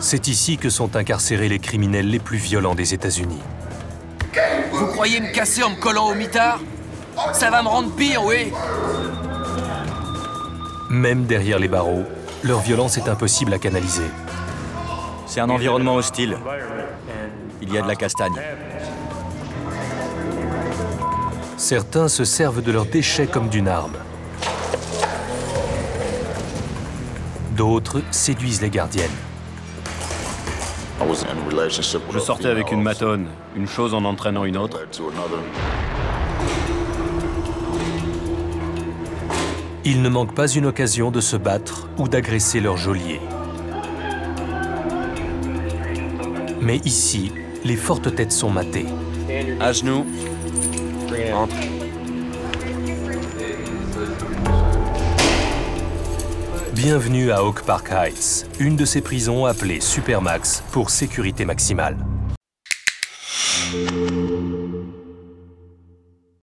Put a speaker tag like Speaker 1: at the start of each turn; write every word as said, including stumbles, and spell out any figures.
Speaker 1: C'est ici que sont incarcérés les criminels les plus violents des États-Unis.
Speaker 2: Vous croyez me casser en me collant au mitard? Ça va me rendre pire, oui.
Speaker 1: Même derrière les barreaux, leur violence est impossible à canaliser.
Speaker 3: C'est un environnement hostile. Il y a de la castagne.
Speaker 1: Certains se servent de leurs déchets comme d'une arme. D'autres séduisent les gardiennes.
Speaker 4: Je sortais avec une matonne, une chose en entraînant une autre.
Speaker 1: Il ne manque pas une occasion de se battre ou d'agresser leur geôlier. Mais ici, les fortes têtes sont matées.
Speaker 3: À genoux. Entre.
Speaker 1: Bienvenue à Oak Park Heights, une de ces prisons appelées Supermax pour sécurité maximale.